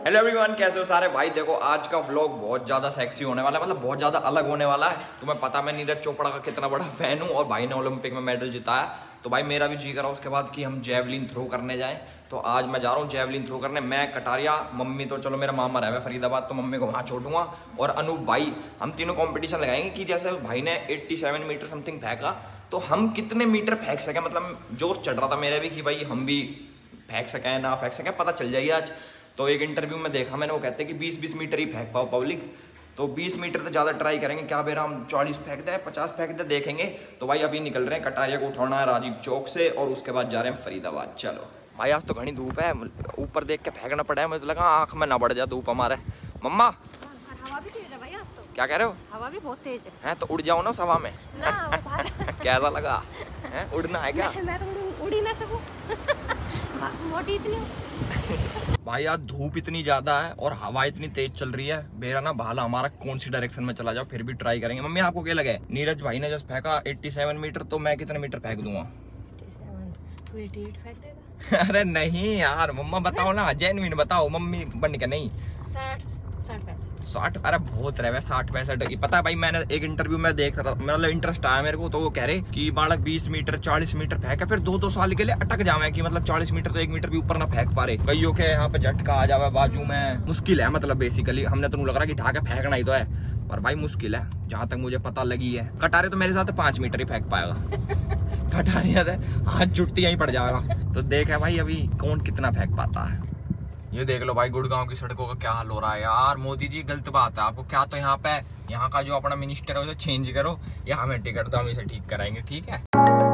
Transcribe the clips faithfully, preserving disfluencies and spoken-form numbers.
Hello everyone, कैसे हो सारे भाई। देखो आज का व्लॉग बहुत ज़्यादा सेक्सी होने वाला है, मतलब बहुत ज़्यादा अलग होने वाला है। तुम्हें पता मैं नीरज चोपड़ा का कितना बड़ा फैन हूँ और भाई ने ओलंपिक में मेडल जिताया, तो भाई मेरा भी जी करा उसके बाद कि हम जेवलिन थ्रो करने जाएं। तो आज मैं जा रहा हूँ जेवलिन थ्रो करने। मैं कटारिया, मम्मी तो चलो मेरा मामा रहा है फरीदाबाद, तो मम्मी को वहाँ छोड़ूंगा और अनूप भाई, हम तीनों कॉम्पिटिशन लगाएंगे कि जैसे भाई ने सत्तासी मीटर समथिंग फेंका तो हम कितने मीटर फेंक सकें। मतलब जोश चढ़ रहा था मेरे भी कि भाई हम भी फेंक सकें ना फेंक सकें, पता चल जाएगी आज। तो एक इंटरव्यू में देखा मैंने, वो कहते हैं कि बीस बीस मीटर ही फेंक पाओ पब्लिक, तो बीस मीटर तो ज़्यादा ट्राई करेंगे। क्या बेरा हम चालीस फेंक दें, पचास फेंक दें, देखेंगे। तो भाई अभी निकल रहे हैं, कटारिया को उठाना है राजीव चौक से और उसके बाद जा रहे हैं फरीदाबाद। चलो भाई, आज तो घनी धूप है, ऊपर देख के फेंकना पड़ा है। मुझे तो लगा आँख में ना बढ़ जाए धूप हमारे। मम्मा हवा भी तेज है भाई आज तो। क्या कह रहे हो? हवा भी बहुत तेज है। हैं तो उड़ जाओ ना सवा में ना, वो कैसा लगा है? उड़ना है क्या? मैं, मैं तो उड़ ही ना सकूं मोटी इतनी भाई आज धूप इतनी ज्यादा है और हवा इतनी तेज चल रही है, मेरा ना भाला हमारा कौन सी डायरेक्शन में चला जाओ फिर भी ट्राई करेंगे। मम्मी आपको क्या लगे? नीरज भाई ने जस्ट फेंका सत्तासी मीटर, तो मैं कितने मीटर फेंक दूंगा? अट्ठासी फेंक देगा। अरे नहीं यार मम्मा, बताओ ना, जेन्युइन बताओ, मम्मी बन के नहीं। साठ साठ पैंसठ साठ? अरे बहुत रहे साठ पैंसठ। पता है भाई, मैंने एक इंटरव्यू में देख रहा, मतलब इंटरेस्ट आया मेरे को, तो वो कह रहे कि बालक बीस मीटर चालीस मीटर फेंके, फिर दो दो साल के लिए अटक जावे कि मतलब चालीस मीटर तो एक मीटर भी ऊपर ना फेंक पा रहे। कईयों के यहाँ पे झटका आ जावे बाजू में, मुश्किल है। मतलब बेसिकली हमने तो लग रहा कि ढाके फेंकना ही तो है, पर भाई मुश्किल है जहाँ तक मुझे पता लगी है। कटारे तो मेरे साथ पांच मीटर ही फेंक पाएगा कटारिया हाथ जुटती यहीं पड़ जाएगा। तो देखे भाई अभी कौन कितना फेंक पाता है। ये देख लो भाई, गुड़गांव की सड़कों का क्या हाल हो रहा है यार। मोदी जी गलत बात है आपको क्या, तो यहाँ पे यहाँ का जो अपना मिनिस्टर है उसे चेंज करो, या हमें टिकट दो, हम इसे ठीक कराएंगे, ठीक है।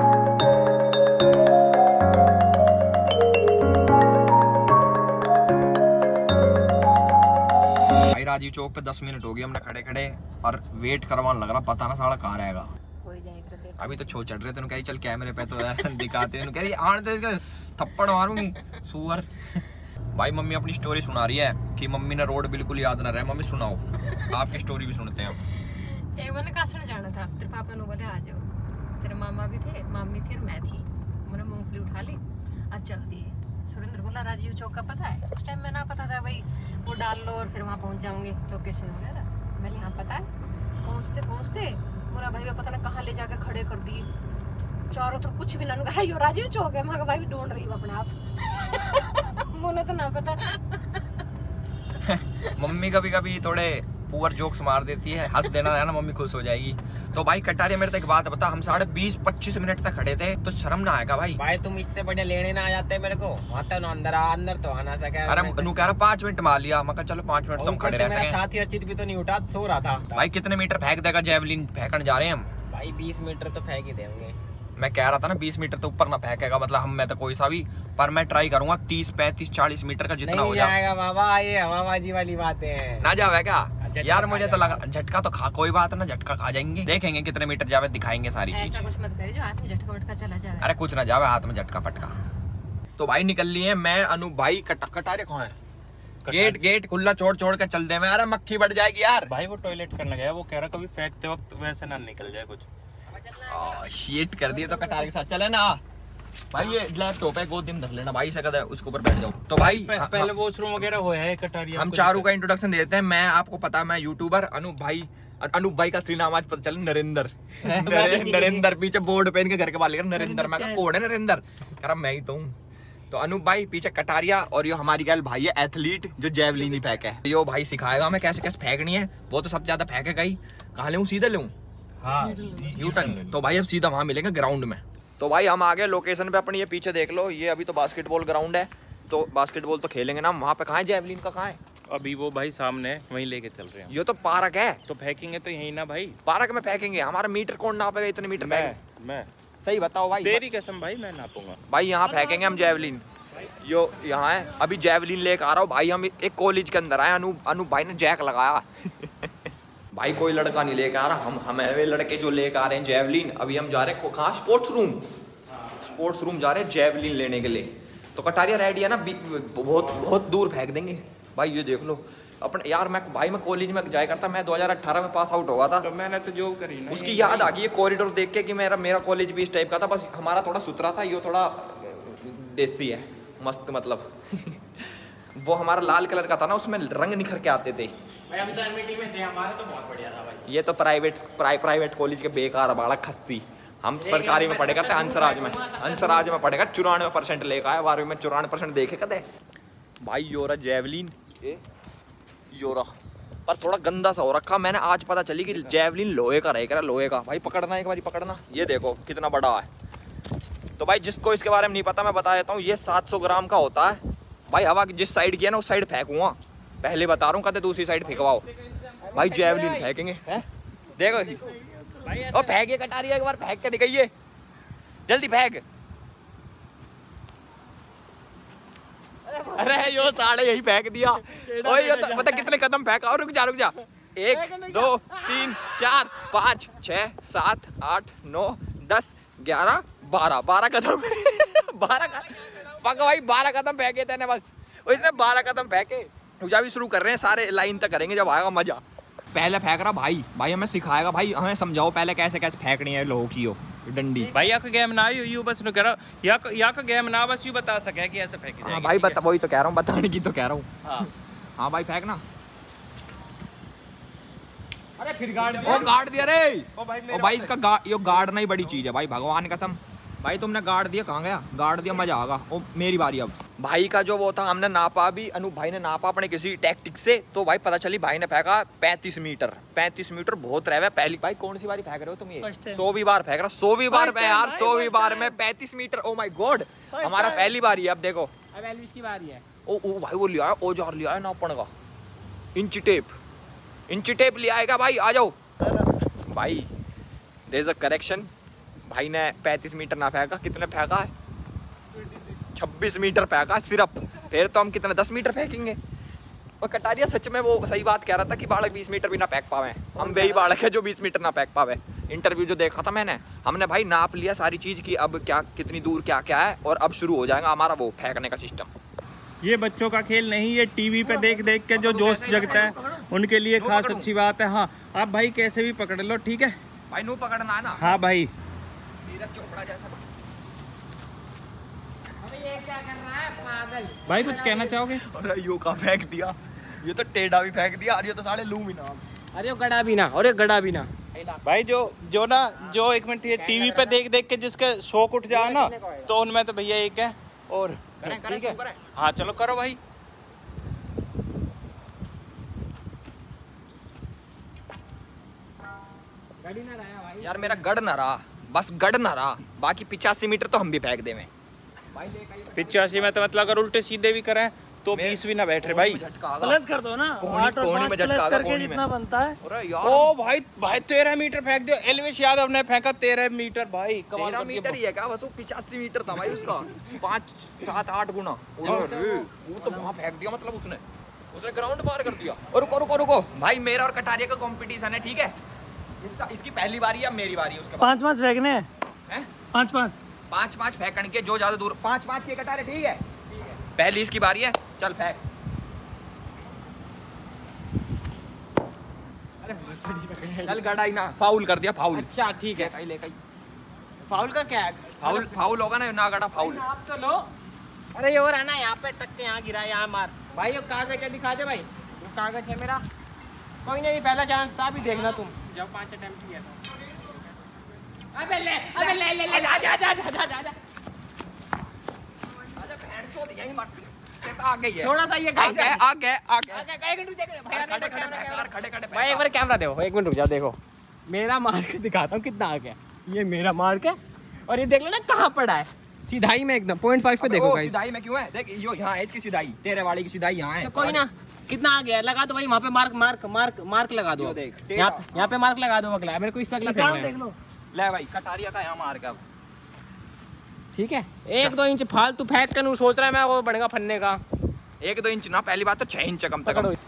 भाई राजीव चौक पे दस मिनट हो गए हमने खड़े खड़े और वेट करवाने लग रहा, पता ना साला कहाँ रहेगा। अभी तो छो चढ़ रहे थे, कह चल कैमरे पे तो दिखाते हैं, कह रही आने तो थप्पड़ मारूंगी सुअर। भाई मम्मी अपनी स्टोरी सुना रही है कि मम्मी ने रोड बिल्कुल याद ना रहे। मम्मी सुनाओ, आपकी स्टोरी भी सुनते हैं अब। एक मैंने कासण जाना था, तेरे पापा ने बोले आ जाओ, तेरे मामा भी थे, मामी थी और मैं थी। मैंने मूंगफली उठा ली, आज चल दिए। सुरेंद्र बोला राजीव चौक का पता है? उस टाइम मैं ना पता था भाई, वो डाल लो और फिर वहाँ पहुँच जाऊंगे लोकेशन वगैरह। मैंने यहाँ पता है। पहुँचते पहुँचते मेरा भाई पता नहीं कहाँ ले जाके खड़े कर दिए, चारों तरफ कुछ भी ना, यो राजीव चौक है। मैं भाई ढूंढ रही हूँ अपने आप मुझे तो ना पता मम्मी कभी कभी थोड़े पुअर जोक्स मार देती है, हंस देना है ना, मम्मी खुश हो जाएगी। तो भाई कटारिया मेरे तो एक बात बता, हम साढ़े बीस पच्चीस मिनट तक खड़े थे, तो शर्म ना आएगा भाई? भाई तुम इससे बढ़िया लेने ना आ जाते मेरे को, वहाँ तो अंदर आ, अंदर तो आना सके। अरे नू कह रहा पांच मिनट मार लिया, मैं चलो पांच मिनट तुम खड़े रह सके। साथ ही अर्चित भी तो नहीं उठा, सो रहा था। भाई कितने मीटर फेंक देगा? जेवलिन फेंकने जा रहे हैं हम। भाई बीस मीटर तो फेंक ही देंगे। मैं कह रहा था ना बीस मीटर तो ऊपर ना फेंकेगा, मतलब हम मैं तो कोई सा भी, पर मैं ट्राई करूंगा तीस पैंतीस चालीस मीटर का जितना हो जाएगा। बाबा ये हवाबाजी वाली बातें हैं, ना जावे क्या यार? मुझे तो लगा झटका तो खा, कोई बात ना, झटका खा जाएंगे, देखेंगे कितने मीटर जावे, दिखाएंगे सारी चीज। ऐसा कुछ मत करिए जो हाथ में झटका वटका चला जाए। अरे कुछ ना जावे हाथ में झटका पटका। तो भाई निकल लिए, मैं अनु भाई कटा कटारे कहाँ है? गेट गेट खुला छोड़ छोड़ के चल दे में, अरे मक्खी बढ़ जाएगी यार। भाई वो टॉयलेट करने गया, वो कह रहा कभी फेंकते वक्त वैसे ना निकल जाए कुछ। शीट कर दिए तो कटारे के साथ चले ना भाई। ये लैपटॉप है, गोद दिन धर लेना भाई से, कहता है उसके ऊपर बैठ जाओ। तो भाई पहले वॉशरूम वगैरह हो है कटारिया। हम चारों का इंट्रोडक्शन देते हैं। मैं आपको पता है मैं यूट्यूबर अनूप भाई, अनूप भाई का श्री नाम आज पता चला नरेंद्र। नरेंद्र पीछे बोर्ड पेन के घर के बाल लेकर नरेंद्र, मैं कहा कौन है नरेंद्र? कह रहा मैं ही तो हूँ। तो अनूप भाई पीछे कटारिया, और यो हमारी गैल भाई है एथलीट जो जेवलिन ही फेंक है। यो भाई सिखाएगा हमें कैसे कैसे फेंकनी है, वो तो सबसे ज्यादा फेंकेगा ही। कहाँ ले सीधे ले हाँ, यूटर्न। तो भाई अब सीधा वहां मिलेंगे ग्राउंड में। तो भाई हम आ गए लोकेशन पे अपनी, ये पीछे देख लो, ये अभी तो बास्केटबॉल ग्राउंड है, तो बास्केटबॉल तो खेलेंगे ना वहाँ पे। कहाँ है जेवलिन का? कहाँ है अभी? वो भाई सामने वहीं लेके चल रहे हैं। ये तो पार्क है, तो फेंकेंगे तो यही ना भाई, पार्क में फेंकेंगे। हमारा मीटर कौन नापेगा इतने मीटर? मैं मैं सही बताओ भाई, तेरी कसम भाई मैं नापूंगा भाई। यहाँ फेंकेंगे हम जेवलिन, यो यहाँ है। अभी जेवलिन लेकर आ रहा हूँ भाई, हम एक कॉलेज के अंदर आए, अनूप अनूप भाई ने जैक लगाया भाई कोई लड़का नहीं लेकर आ रहा, हम हमें लड़के जो लेकर आ रहे हैं जेवलिन। अभी हम जा रहे हैं कहाँ? स्पोर्ट्स रूम, स्पोर्ट्स रूम जा रहे हैं जेवलिन लेने के लिए। तो कटारिया रेडी है ना? बहुत बहुत दूर फेंक देंगे भाई। ये देख लो अपने यार, मैं भाई मैं कॉलेज में जाया करता, मैं दो हज़ार अठारह में पास आउट हुआ था, तो मैंने तो जो करी ना, उसकी याद आ गई ये कॉरिडोर देख के कि मेरा मेरा कॉलेज भी इस टाइप का था, बस हमारा थोड़ा सुथरा था, ये थोड़ा देसी है, मस्त मतलब वो हमारा लाल कलर का था ना, उसमें रंग निखर के आते थे। भाई हम तो एमईटी में थे, हमारा तो बहुत बढ़िया था भाई। ये तो प्राइवेट प्राइ, प्राइवेट कॉलेज के बेकार बाड़ा खस्सी। हम सरकारी में पढ़े करते, हंसराज में हंसराज में पढ़ेगा, चौरानवे परसेंट लेकर आया बारहवीं में, चौरानवे परसेंट देखे कदे भाई। योरा जेवलिन योरा पर थोड़ा गंदा सा हो रखा। मैंने आज पता चली कि जेवलिन लोहे का रहेगा, लोहे का। भाई पकड़ना एक बारी, पकड़ना। ये देखो कितना बड़ा है। तो भाई जिसको इसके बारे में नहीं पता मैं बता देता हूँ, ये सात सौ ग्राम का होता है भाई। हवा जिस साइड की है ना उस साइड फेंकूंगा, पहले बता रहा हूँ, कहते दूसरी साइड फेंकवाओ भाई। जेवलिन फेंकेंगे है, देखो ओ फेंक, ये कटारी एक बार फेंक के दिखाइए, जल्दी फेंक। अरे यो साढ़े यही फेंक दिया। ओए ये तो पता कितने कदम फेंका। और रुक जा रुक जा, एक दो तीन चार पाँच छः सात आठ नौ दस ग्यारह बारह, बारह कदम बारह पका भाई, बारह कदम फेंके थे बस। इसने बारह कदम फेंके। रुजा भी शुरू कर रहे हैं, सारे लाइन तक करेंगे, जब आएगा मजा। पहले फेंक रहा भाई, भाई हमें सिखाएगा भाई, हमें समझाओ पहले कैसे कैसे फेंकनी है लोगों की हो डंडी। भाई या का गेम ना यू यू बस नु कह रहा या का, या का गेम ना बस यू बता सके कि ऐसे फेंकी जाएगी। हाँ भाई बता, वही तो कह रहा हूँ, बताने की तो कह रहा हूँ। हाँ हाँ भाई फेंकना। अरे फिर गार्ड ओ गार्ड दिया रे। ओ भाई ओ भाई इसका गा, यो गार्ड नहीं बड़ी चीज है भाई, भगवान कसम। भाई तुमने गार्ड दिया, कहाँ गया गार्ड दिया, मजा आगा। ओ मेरी बारी अब। भाई का जो वो था, हमने नापा भी, अनूप भाई ने नापा अपने किसी टैक्टिक से, तो भाई पता चली भाई ने फेंका पैंतीस मीटर। पैंतीस मीटर बहुत रह पहली। भाई कौन सी बारी फेंक रहे हो तुम ये? सौवीं बार फेंक रहा, सौवीं बार में यार, सौवीं बार में पैंतीस मीटर। ओ माय गॉड, हमारा पहली बारी है। अब देखो अब एल्विस की बारी है। ओ ओ भाई वो लिया है, औजार लिया है नापने का, इंची टेप, इंची टेप लिया है क्या भाई? आ जाओ भाई, देयर इज अ करेक्शन। भाई ने पैंतीस मीटर ना फेंका, कितने फेंका है? छब्बीस मीटर फेंका सिर्फ। फिर तो हम कितने दस मीटर फेंकेंगे। और कटारिया सच में वो सही बात कह रहा था कि बालक बीस मीटर भी ना फेंक पावे। हम वही बालक है जो बीस मीटर ना फेंक पावे। इंटरव्यू जो देखा था मैंने, हमने भाई नाप लिया सारी चीज़ की, अब क्या कितनी दूर क्या क्या है, और अब शुरू हो जाएगा हमारा वो फेंकने का सिस्टम। ये बच्चों का खेल नहीं, ये टीवी पे देख देख के जो जोश जगता है उनके लिए खास अच्छी बात है। हाँ आप भाई कैसे भी पकड़ लो, ठीक है भाई नू पकड़ना है ना। हाँ भाई चोपड़ा जैसा। ये क्या कर रहा है पागल? भाई कुछ कहना चाहोगे? अरे यो का फेंक दिया, ये तो टेढ़ा भी फेंक दिया, और ये तो साले लू भी ना। अरे गड़ा भी ना, अरे गड़ा भी ना भाई जो जो ना जो एक मिनट ये टीवी पे देख देख के जिसके शौक उठ जाए ना, तो उनमें तो भैया एक है। और करें करें ठीक है, करें। हाँ चलो करो भाई। गड़ी ना रहा भाई। यार मेरा गढ़ ना रहा, बस गढ़ ना रहा, बाकी पिचासी मीटर तो हम भी फेंक दे में। पिचासी में तो मतलब अगर उल्टे सीधे भी करें तो बीस भी ना बैठ रहे भाई। प्लस कर दो ना, कोहनी- आठ और कोहनी पाँच में झटका प्लस आगा, करके कोहनी में। जितना बनता है। अरे यार ओ भाई भाई तेरह मीटर फेंक दियो। एलविश यादव ने फेंका तेरह मीटर भाई, कमाल तेरह कर दिया। मीटर ही है क्या? बस वो पिचासी मीटर था भाई उसका, पाँच सात आठ गुना। अरे वो तो वहाँ फेंक दिया, मतलब उसने उसने ग्राउंड पार कर दिया। और रुको रुको रुको भाई, मेरा और कटारिया का कंपटीशन है, ठीक है? इसका इसकी पहली बारी है, मेरी बारी है उसके बाद। पाँच पाँच फेंकने हैं, हैं? पाँच पाँच पाँच पाँच फेंकने के, जो ज्यादा दूर। पाँच पाँच के कटारे, ठीक है? पहली इसकी बारी है, चल फेंक। चल गड़ाई ना, फाउल कर दिया, फाउल। अच्छा ठीक है। ले ले कहीं। फाउल का क्या है? फाउल फाउल होगा ना, ना गड़ा फाउल। आप तो लो। अरे ये हो रहा ना, यहाँ पे टक्के यहाँ गिरा, यहाँ मार। भाई ये कागज है, दिखा दे भाई। ये कागज है मेरा। कोई नहीं, पहला चांस था, अभी देखना तुम। जब पांच अटेम्प्ट किया था। अबे ले, अबे ले ले ले, जा जा जा जा जा जा। यही मार आ गई है। थोड़ा सा ये आ गए आ गए आ गए। एक मिनट देख रहे भाई, खड़े खड़े खड़े खड़े खड़े भाई एक बार कैमरा देखो, एक मिनट रुक जाओ, देखो मेरा मार के दिखाता हूँ कितना आ गया। ये मेरा मार के, और ये देख लो ना कहाँ पड़ा है, सीधाई में एकदम पॉइंट फाइव पे देखो गाइस। सिधाई में क्यों है? देख यो यहाँ है इसकी सिधाई, तेरे वाली की सिधाई यहाँ है। तो कोई ना, कितना आ गया लगा दो भाई, वहाँ पे मार्क मार्क मार्क मार्क लगा दो। यो देख, यहाँ यहाँ पे मार्क लगा दो अगला, मेरे को इस अगला निशान फेंकना देख है। लो। ले भाई कटारिया का यहाँ मार का। ठीक है, एक दो इंच फालतू फेंक कर सोच रहा है मैं, वो बढ़ेगा फन्ने का। एक दो इंच ना, पहली बात तो छह इंच कम तक। पकड़ो।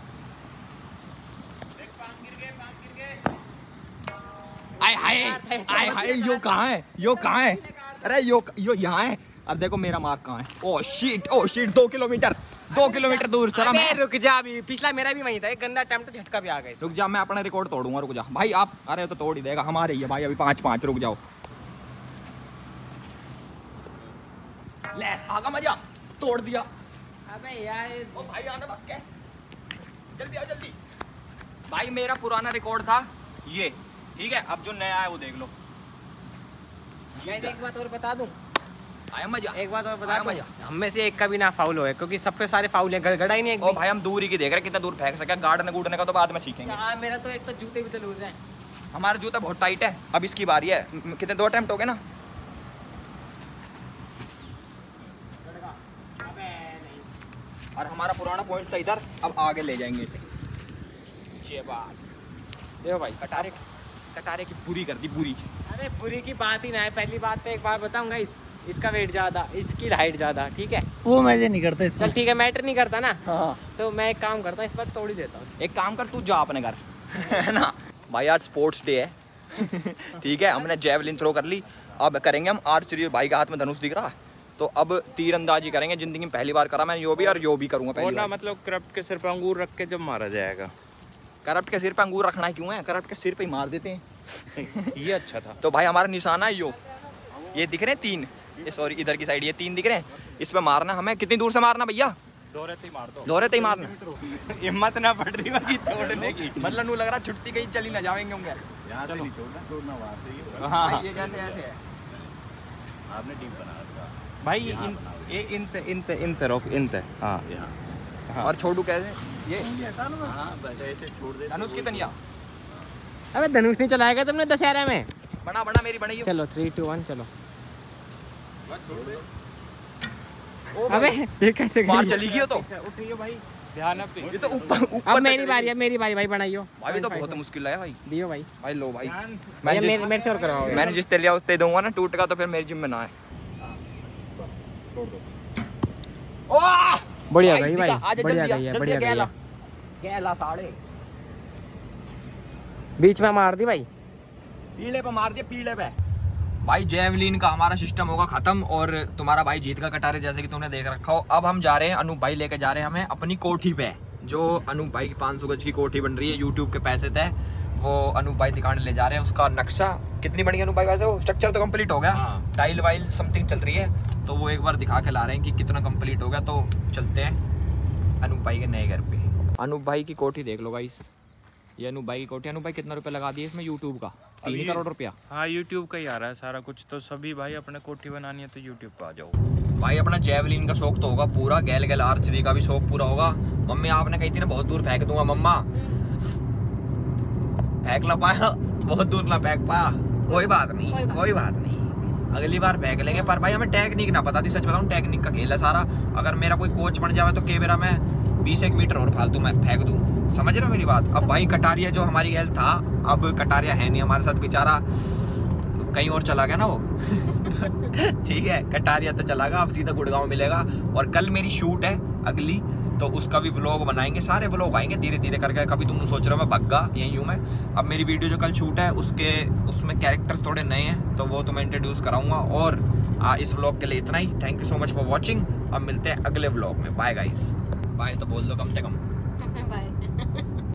आय हाय आय हाय, यो कहाँ है? यो कहाँ है? अरे यो यो यहाँ है। अब देखो मेरा मार्क कहाँ है। ओ शिट ओ शिट, दो किलोमीटर दो किलोमीटर दूर चला मैं। रुक जा, अभी पिछला मेरा भी वही था, एक गंदा अटेम्प्ट झटका भी आ गया। रुक जा, मैं अपना रिकॉर्ड तोड़ूंगा, रुक जा भाई आप। अरे तो तोड़ ही देगा, हमारे ही है भाई, अभी पाँच पाँच। रुक जाओ, ले आगा मजा, तोड़ दिया। अबे यार ओ भाई आना भाग के, जल्दी आओ जल्दी। भाई मेरा पुराना रिकॉर्ड था ये, ठीक है, अब जो नया है वो देख लो। मैं एक बात और बता दूं, आया मजा, एक बात और बता आया दूं, मजा। हम में से एक का भी ना फाउल हो, क्योंकि सबके सारे फाउल है, गड़गड़ा ही नहीं एक ओ भी। भाई हम दूरी की देख रहे हैं, कितना दूर फेंक सके, गाड़ने गूड़ने का तो बाद में सीखेंगे। यार मेरा तो एक तो जूते भी तो लूज है। हमारा जूता बहुत टाइट है। अब इसकी बारी है, म- कितने दो अटेम्प्ट हो गए ना। अबे नहीं, और हमारा पुराना पॉइंट था इधर, अब आगे ले जाएंगे इसे। ये बात देखो भाई, कटारे कटारे की पूरी कर दी पूरी। अरे बुरी की बात ही ना है। पहली बात तो एक बार बताऊंगा, इस इसका वेट ज्यादा, इसकी हाइट ज्यादा, ठीक है, वो मजे नहीं करता इसमें। चल ठीक है, मैटर नहीं करता ना। हाँ तो मैं एक काम करता हूँ, इस पर तोड़ ही देता हूँ। एक काम कर, तू जा अपने घर है ना। भाई आज स्पोर्ट्स डे है ठीक है, हमने जेवलिन थ्रो कर ली, अब करेंगे हम आर्चरी। भाई के हाथ में धनुष दिख रहा है, तो अब तीरंदाजी करेंगे। जिंदगी में पहली बार करा मैंने यो भी, और यो भी करूंगा और पहली ना बार। मतलब करप्ट के सिर पे अंगूर रख के जब मारा जाएगा। करप्ट के सिर पे अंगूर रखना है क्यों है, करप्ट के सिर पे ही मार देते हैं। ये अच्छा था। तो भाई हमारा निशाना है यो, ये दिख रहे हैं तीन, ये सॉरी इधर की साइड ये तीन दिख रहे हैं, इस पे मारना हमें। कितनी दूर से मारना भैया? दोहरे से ही मार दो। दोहरे से ही मारना। हिम्मत ना पड़ रही बाकी छोड़ने की। मतलब नू लग रहा छुट्टी कहीं चली ना जाएंगे होंगे। यहाँ से नहीं छोड़ना, छोड़ना वहाँ से ही होगा। हाँ भाई ये जैसे ऐसे है। आपने टीम बना रखा भाई इन ये इंत इंत इंत रोक इंत हाँ यहाँ। हाँ। और छोटू कैसे ये हाँ बस ऐसे छोड़ दे। धनुष की तनिया अबे धनुष नहीं चलाएगा तुमने दशहरा में? बना बना मेरी बनी। चलो थ्री टू वन चलो। बस छोड़ दे। ओ अबे भाई, ये कैसे बाहर चली गई हो तो। उठियो भाई, ध्यान अब ये तो ऊपर ऊपर अब तक मेरी चली बारी गई। है, मेरी बारी भाई, बनाइयो भाई ये तो बहुत मुश्किल है भाई। दियो भाई। भाई लो भाई, ध्यान। मैं भैया जिस मेरे मेरे से और करवाओ। मैंने जिस तेलिया उस दे दूंगा ना, टूट का तो फिर मेरी जिम में ना है। ओह बढ़िया गई भाई, दिखा, आजा बढ़िया जल्दी आ, गई है, जल्दी बढ़िया आ, गई गैला है। गैला साढ़े बीच में मार दी भाई। पीले पे मार दिया, पीले पे। भाई जेवलिन का हमारा सिस्टम होगा खत्म, और तुम्हारा भाई जीत का कटारे जैसे कि तुमने देख रखा हो। अब हम जा रहे हैं, अनूप भाई लेके जा रहे हैं हमें अपनी कोठी पे, जो अनूप भाई की पाँच सौ गज की कोठी बन रही है यूट्यूब के पैसे तय, वो अनूप भाई दिखाने ले जा रहे हैं। उसका नक्शा कितनी बनी अनूप भाई? वैसे वो स्ट्रक्चर तो कंप्लीट हो गया, हाँ। टाइल वाइल समथिंग चल रही है, तो वो एक बार दिखा के ला रहे हैं कि कितना कंप्लीट हो गया। तो चलते हैं अनूप भाई के नए घर पे। अनूप भाई की कोठी देख लो गाइस, ये अनूप भाई की कोठी। अनूप भाई कितना रुपया लगा दिया इसमें यूट्यूब का? तीन अभी- करोड़ रुपया। हाँ यूट्यूब का ही आ रहा है सारा कुछ, तो सभी भाई अपने कोठी बनानी है तो यूट्यूब पे आ जाओ। भाई अपना जेवलिन का शौक तो होगा पूरा, गैल गैल आर्चरी का भी शौक पूरा होगा। मम्मी आपने कही थी ना बहुत दूर फेंक दूंगा, मम्मा फेंक ला पाया, बहुत दूर ना फेंक पाया। कोई बात नहीं, कोई बात कोई बात नहीं, अगली बार फेंक लेंगे। पर भाई हमें टेक्निक ना पता थी, सच बताऊं टेक्निक का खेल है सारा। अगर मेरा कोई कोच बन जाए तो केवरा में बीस एक मीटर और फालतू मैं फेंक दूं, समझ रहे हो मेरी बात? अब भाई कटारिया जो हमारी गैल था, अब कटारिया है नहीं हमारे साथ बेचारा, कहीं और चला गया ना वो ठीक है, कटारिया तो चला गया, अब सीधा गुड़गांव मिलेगा। और कल मेरी शूट है अगली, तो उसका भी व्लॉग बनाएंगे, सारे व्लॉग आएंगे धीरे धीरे करके। कभी तुम सोच रहे हो मैं भग्गा, यही हूँ मैं। अब मेरी वीडियो जो कल शूट है उसके उसमें कैरेक्टर्स थोड़े नए हैं, तो वो तो मैं इंट्रोड्यूस कराऊंगा। और आ, इस व्लॉग के लिए इतना ही। Thank you so much for watching. अब मिलते हैं अगले व्लॉग में। Bye guys. बाय तो बोल दो कम से कम। बाय।